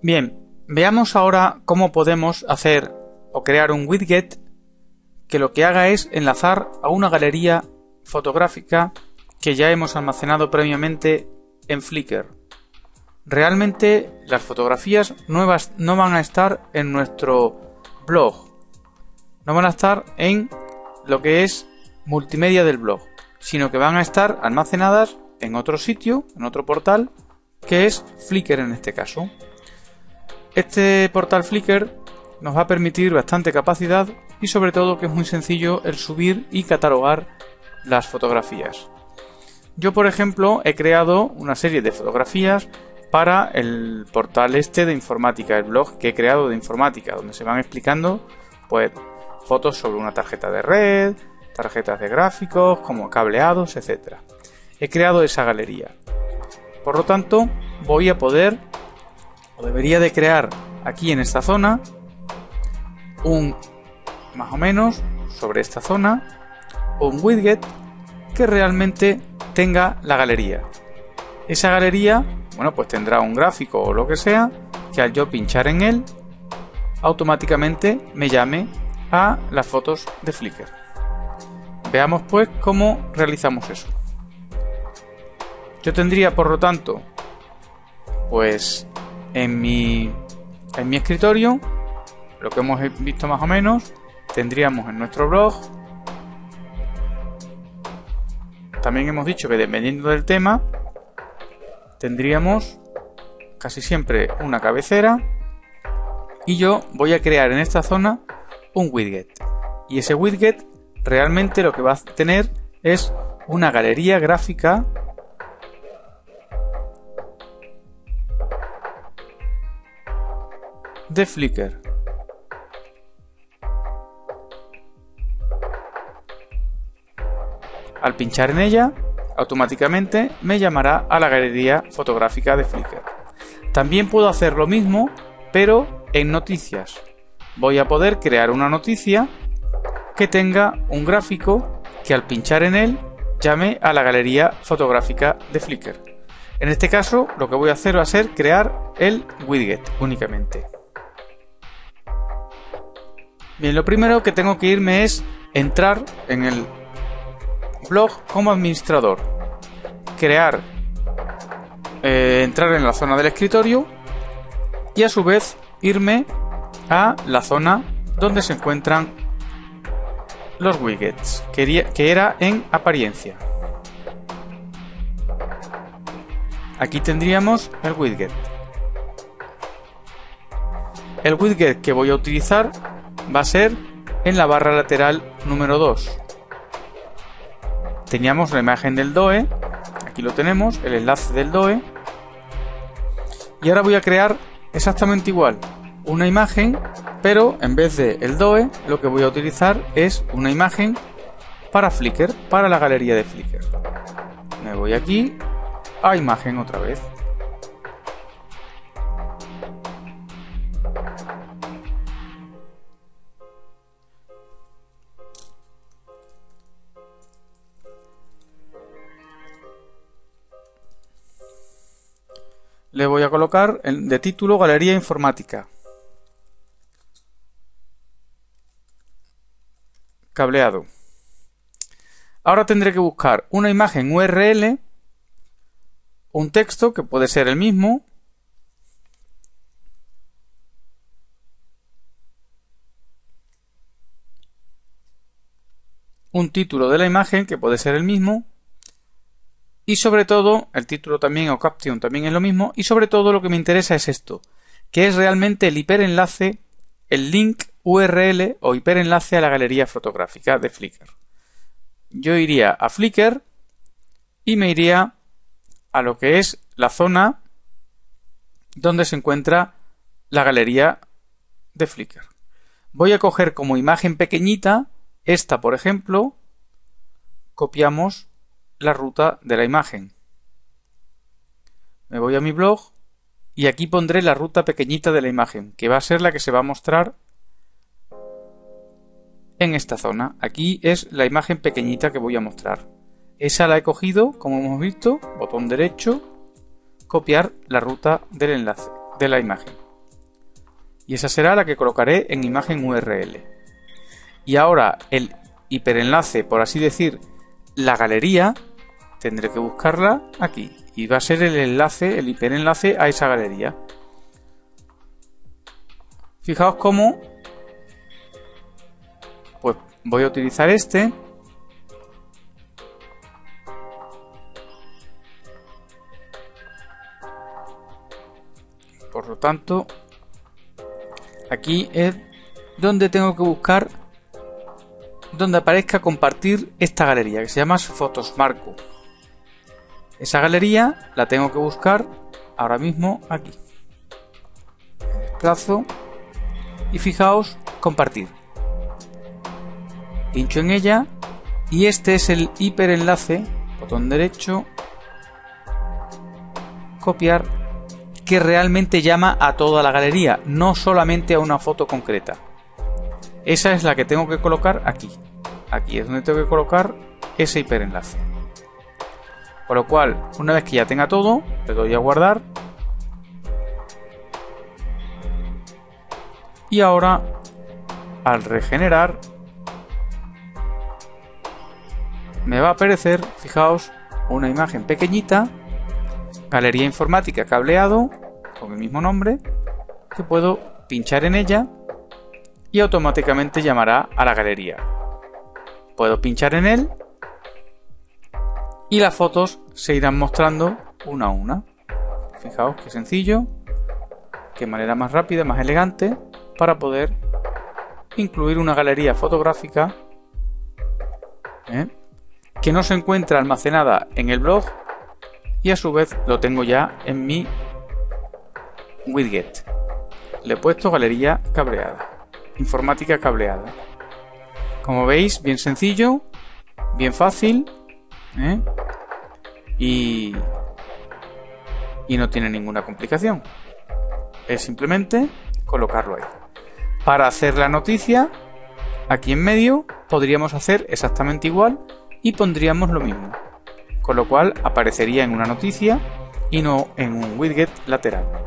Bien, veamos ahora cómo podemos hacer o crear un widget que lo que haga es enlazar a una galería fotográfica que ya hemos almacenado previamente en Flickr. Realmente las fotografías nuevas no van a estar en nuestro blog, no van a estar en lo que es multimedia del blog, sino que van a estar almacenadas en otro sitio, en otro portal, que es Flickr en este caso. Este portal Flickr nos va a permitir bastante capacidad y sobre todo que es muy sencillo el subir y catalogar las fotografías. Yo, por ejemplo, he creado una serie de fotografías para el portal este de informática, el blog que he creado de informática, donde se van explicando pues fotos sobre una tarjeta de red, tarjetas de gráficos, como cableados, etc. He creado esa galería. Por lo tanto, voy a poder, o debería de crear aquí en esta zona, más o menos sobre esta zona, un widget que realmente tenga la galería. Esa galería, bueno, pues tendrá un gráfico o lo que sea, que al yo pinchar en él, automáticamente me llame a las fotos de Flickr. Veamos pues cómo realizamos eso. Yo tendría, por lo tanto, pues en mi escritorio, lo que hemos visto más o menos, tendríamos en nuestro blog. También hemos dicho que dependiendo del tema, tendríamos casi siempre una cabecera y yo voy a crear en esta zona un widget. Y ese widget realmente lo que va a tener es una galería gráfica de Flickr. Al pinchar en ella, automáticamente me llamará a la galería fotográfica de Flickr. También puedo hacer lo mismo, pero en noticias. Voy a poder crear una noticia que tenga un gráfico que al pinchar en él llame a la galería fotográfica de Flickr. En este caso, lo que voy a hacer va a ser crear el widget únicamente. Bien, lo primero que tengo que irme es entrar en el blog como administrador, entrar en la zona del escritorio y a su vez irme a la zona donde se encuentran los widgets, que era en apariencia. Aquí tendríamos el widget. El widget que voy a utilizar va a ser en la barra lateral número 2. Teníamos la imagen del DOE, aquí lo tenemos, el enlace del DOE, y ahora voy a crear exactamente igual, una imagen, pero en vez de el DOE, lo que voy a utilizar es una imagen para Flickr, para la galería de Flickr. Me voy aquí a imagen otra vez. Le voy a colocar de título Galería Informática. Cableado. Ahora tendré que buscar una imagen URL, un texto que puede ser el mismo, un título de la imagen que puede ser el mismo, y sobre todo, el título también o caption también es lo mismo, y sobre todo lo que me interesa es esto, que es realmente el hiperenlace, el link URL o hiperenlace a la galería fotográfica de Flickr. Yo iría a Flickr y me iría a lo que es la zona donde se encuentra la galería de Flickr. Voy a coger como imagen pequeñita esta, por ejemplo, copiamos la ruta de la imagen. Me voy a mi blog y aquí pondré la ruta pequeñita de la imagen, que va a ser la que se va a mostrar en esta zona. Aquí es la imagen pequeñita que voy a mostrar. Esa la he cogido, como hemos visto, botón derecho, copiar la ruta del enlace de la imagen. y esa será la que colocaré en imagen URL. Y ahora el hiperenlace, por así decir, la galería, tendré que buscarla aquí y va a ser el enlace, el hiperenlace a esa galería. Fijaos cómo pues voy a utilizar este. Por lo tanto, aquí es donde tengo que buscar donde aparezca compartir esta galería que se llama Fotos Marco. Esa galería la tengo que buscar ahora mismo aquí. Desplazo y fijaos, compartir. Pincho en ella y este es el hiperenlace, botón derecho, copiar, que realmente llama a toda la galería, no solamente a una foto concreta. Esa es la que tengo que colocar aquí. Aquí es donde tengo que colocar ese hiperenlace. Con lo cual, una vez que ya tenga todo, le doy a guardar. Y ahora, al regenerar, me va a aparecer, fijaos, una imagen pequeñita, galería informática cableado, con el mismo nombre, que puedo pinchar en ella y automáticamente llamará a la galería. Puedo pinchar en él y las fotos se irán mostrando una a una. Fijaos qué sencillo, qué manera más rápida, más elegante para poder incluir una galería fotográfica que no se encuentra almacenada en el blog y a su vez lo tengo ya en mi widget. Le he puesto galería cableada, informática cableada. Como veis, bien sencillo, bien fácil, y no tiene ninguna complicación. Es simplemente colocarlo ahí. Para hacer la noticia, aquí en medio podríamos hacer exactamente igual y pondríamos lo mismo, con lo cual aparecería en una noticia y no en un widget lateral.